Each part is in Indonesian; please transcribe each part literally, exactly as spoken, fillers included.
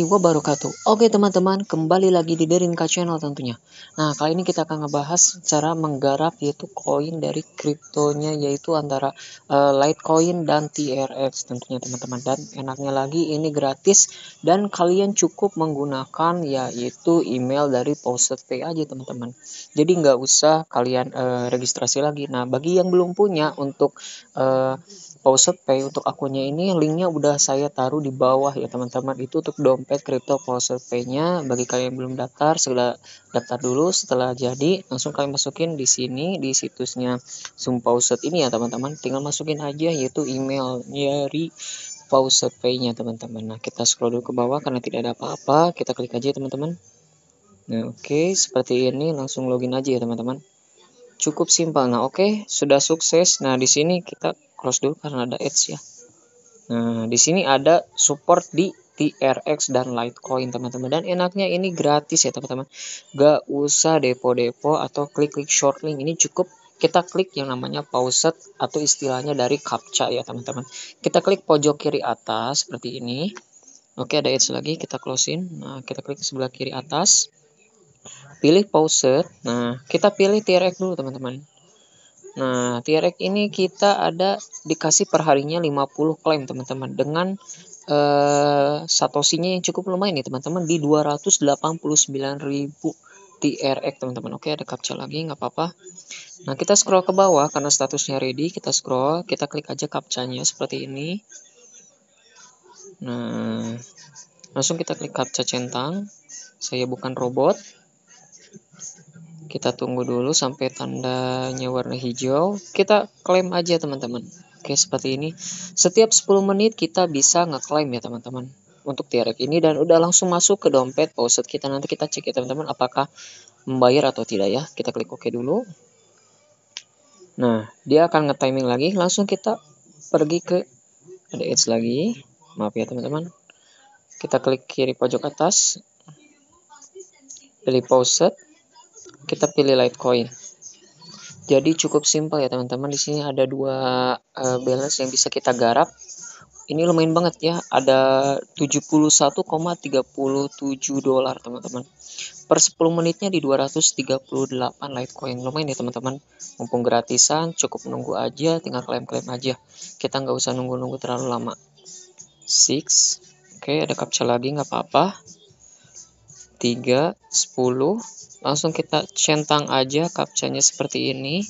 Wabarakatuh. Oke teman-teman, kembali lagi di Derinka Channel tentunya. Nah, kali ini kita akan ngebahas cara menggarap yaitu koin dari kriptonya, yaitu antara uh, Litecoin dan T R X tentunya teman-teman. Dan enaknya lagi ini gratis dan kalian cukup menggunakan yaitu email dari PowsetPay aja teman-teman. Jadi nggak usah kalian uh, registrasi lagi. Nah, bagi yang belum punya untuk uh, PowsetPay untuk akunnya ini, linknya udah saya taruh di bawah ya teman-teman. Itu untuk dompet kripto PowsetPay-nya. Bagi kalian yang belum daftar, segera daftar dulu. Setelah jadi, langsung kalian masukin di sini di situsnya Sumpowset ini ya teman-teman. Tinggal masukin aja yaitu email dari PowsetPay-nya teman-teman. Nah, kita scroll dulu ke bawah karena tidak ada apa-apa. Kita klik aja teman-teman. Nah, oke, okay, seperti ini langsung login aja ya teman-teman. Cukup simpel. Nah, oke, okay, sudah sukses. Nah, di sini kita close dulu karena ada ads ya. Nah, di sini ada support di T R X dan Litecoin teman-teman. Dan enaknya ini gratis ya teman-teman. Gak usah depo-depo atau klik-klik short link. Ini cukup kita klik yang namanya Powset atau istilahnya dari captcha ya teman-teman. Kita klik pojok kiri atas seperti ini. Oke, ada ads lagi, kita closein. Nah, kita klik sebelah kiri atas. Pilih Powset. Nah, kita pilih T R X dulu teman-teman. Nah, T R X ini kita ada dikasih perharinya lima puluh klaim teman-teman, dengan uh, satosinya yang cukup lumayan nih teman-teman, di dua ratus delapan puluh sembilan ribu T R X teman-teman. Oke, ada captcha lagi, nggak apa-apa. Nah, kita scroll ke bawah karena statusnya ready. Kita scroll, kita klik aja captcha-nya seperti ini. Nah, langsung kita klik captcha centang. Saya bukan robot. Kita tunggu dulu sampai tandanya warna hijau. Kita klaim aja teman-teman. Oke, seperti ini. Setiap sepuluh menit kita bisa ngeklaim ya teman-teman untuk T R X ini, dan udah langsung masuk ke dompet Powset kita. Nanti kita cek ya teman-teman apakah membayar atau tidak ya. Kita klik OK dulu. Nah, dia akan nge-timing lagi. Langsung kita pergi ke ada ads lagi. Maaf ya teman-teman. Kita klik kiri pojok atas. Pilih Powset. Kita pilih Litecoin. Jadi cukup simpel ya teman-teman. Di sini ada dua uh, balance yang bisa kita garap. Ini lumayan banget ya. Ada tujuh puluh satu koma tiga tujuh dolar teman-teman. Per sepuluh menitnya di dua ratus tiga puluh delapan Litecoin. Lumayan ya teman-teman. Mumpung gratisan, cukup menunggu aja, tinggal klaim-klaim aja. Kita nggak usah nunggu-nunggu terlalu lama. six. Oke, ada captcha lagi, nggak apa-apa. tiga, sepuluh. Langsung kita centang aja captcha-nya seperti ini.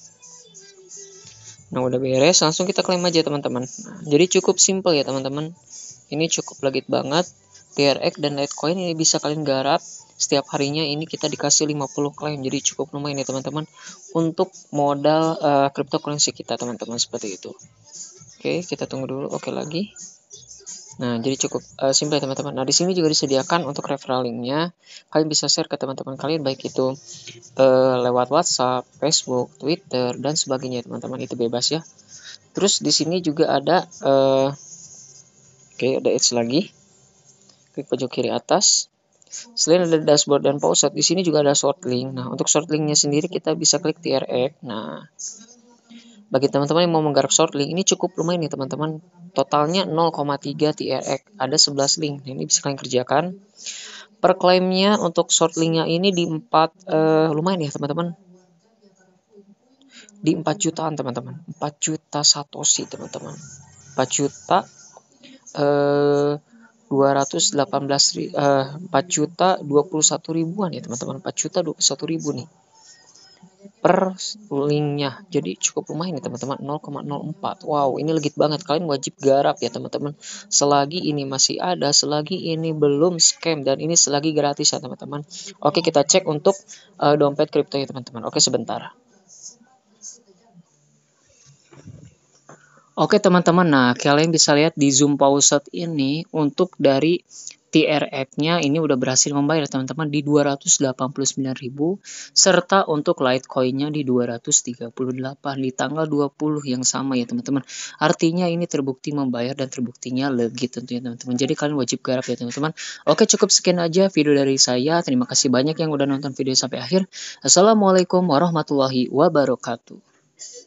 Nah, udah beres, langsung kita klaim aja teman-teman. Nah, jadi cukup simple ya teman-teman. Ini cukup legit banget. T R X dan Litecoin ini bisa kalian garap. Setiap harinya ini kita dikasih lima puluh klaim. Jadi cukup lumayan ya teman-teman untuk modal uh, cryptocurrency kita teman-teman, seperti itu. Oke, kita tunggu dulu. Oke lagi. Nah, jadi cukup uh, simple teman-teman. Nah, di sini juga disediakan untuk referral linknya. Kalian bisa share ke teman-teman kalian, baik itu uh, lewat WhatsApp, Facebook, Twitter, dan sebagainya teman-teman. Itu bebas ya. Terus di sini juga ada uh, oke, okay, ada ads lagi. Klik pojok kiri atas. Selain ada dashboard dan Powset, di sini juga ada short link. Nah, untuk short linknya sendiri kita bisa klik T R X. Nah, bagi teman-teman yang mau menggarap short link, ini cukup lumayan nih teman-teman. Totalnya nol koma tiga T R X. Ada sebelas link. Nah, ini bisa kalian kerjakan. Per klaimnya untuk short linknya ini di empat, uh, lumayan ya teman-teman. Di empat jutaan teman-teman. empat juta satoshi teman-teman. empat juta eh, dua ratus delapan belas eh, empat juta dua puluh satu ribuan ya teman-teman. Empat juta dua puluh satu ribu nih per linknya. Jadi cukup lumayan nih teman-teman. nol koma nol empat. Wow, ini legit banget. Kalian wajib garap ya teman-teman. Selagi ini masih ada, selagi ini belum scam, dan ini selagi gratis ya teman-teman. Oke, kita cek untuk uh, dompet kripto ya teman-teman. Oke, sebentar. Oke teman-teman, nah kalian bisa lihat di Zoom Powset ini untuk dari T R X-nya ini udah berhasil membayar teman-teman di dua ratus delapan puluh sembilan ribu, serta untuk Litecoin-nya di dua ratus tiga puluh delapan di tanggal dua puluh yang sama ya teman-teman. Artinya ini terbukti membayar dan terbuktinya legit tentunya teman-teman. Jadi kalian wajib garap ya teman-teman. Oke, cukup sekian aja video dari saya. Terima kasih banyak yang udah nonton video sampai akhir. Assalamualaikum warahmatullahi wabarakatuh.